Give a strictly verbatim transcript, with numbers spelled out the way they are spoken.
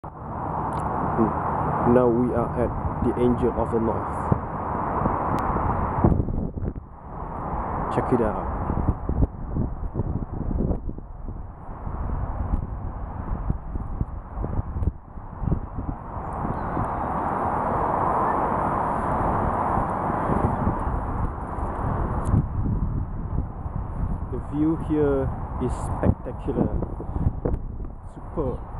Now we are at the Angel of the North. Check it out. The view here is spectacular, superb.